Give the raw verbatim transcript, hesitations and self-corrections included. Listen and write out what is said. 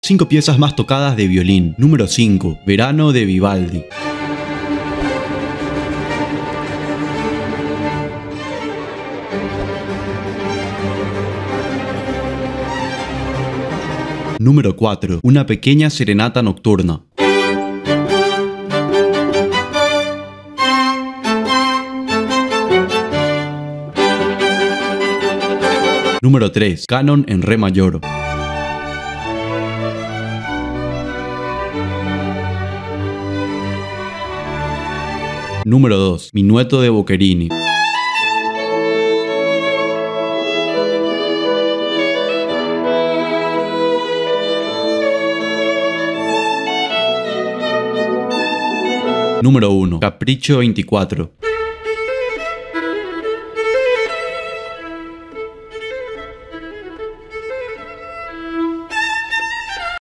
cinco piezas más tocadas de violín. Número cinco. Verano de Vivaldi. Número cuatro. Una pequeña serenata nocturna. Número tres. Canon en re mayor. Número dos. Minueto de Boccherini. Número uno. Capricho veinticuatro.